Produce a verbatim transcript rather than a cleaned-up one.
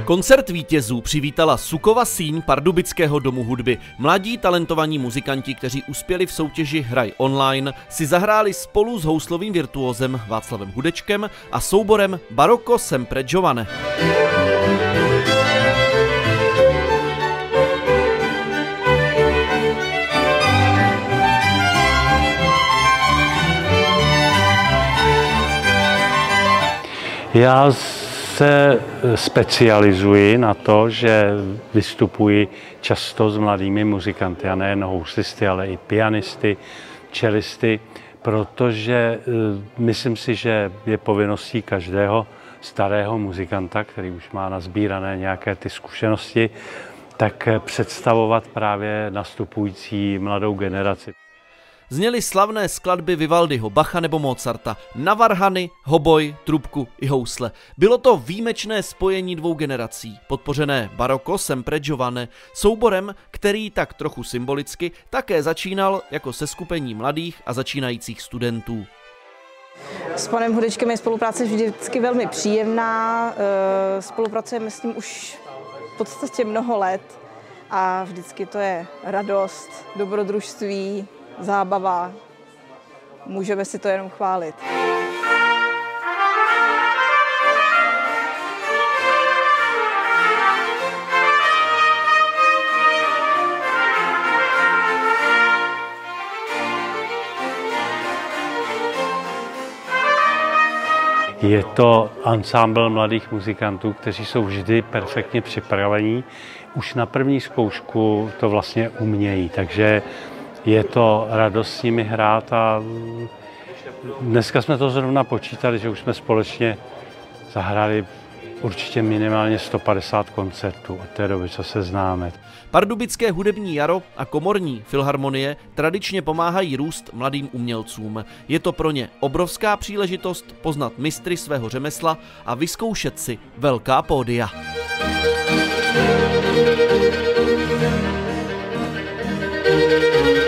Koncert vítězů přivítala Sukova síň Pardubického domu hudby. Mladí talentovaní muzikanti, kteří uspěli v soutěži Hraj online, si zahráli spolu s houslovým virtuózem Václavem Hudečkem a souborem Barocco Sempre Giovane. Já se specializuji na to, že vystupuji často s mladými muzikanty, a nejen houslisty, ale i pianisty, čelisty, protože myslím si, že je povinností každého starého muzikanta, který už má nazbírané nějaké ty zkušenosti, tak představovat právě nastupující mladou generaci. Zněly slavné skladby Vivaldiho, Bacha nebo Mozarta, na varhany, hoboj, trubku i housle. Bylo to výjimečné spojení dvou generací, podpořené Barocco Sempre Giovane, souborem, který tak trochu symbolicky také začínal jako seskupení mladých a začínajících studentů. S panem Hudečkem je spolupráce vždycky velmi příjemná, spolupracujeme s ním už v podstatě mnoho let a vždycky to je radost, dobrodružství, zábava, můžeme si to jenom chválit. Je to ansámbl mladých muzikantů, kteří jsou vždy perfektně připravení. Už na první zkoušku to vlastně umějí, takže je to radost s nimi hrát a dneska jsme to zrovna počítali, že už jsme společně zahráli určitě minimálně sto padesát koncertů od té doby, co se známe. Pardubické hudební jaro a komorní filharmonie tradičně pomáhají růst mladým umělcům. Je to pro ně obrovská příležitost poznat mistry svého řemesla a vyzkoušet si velká pódia. Thank you.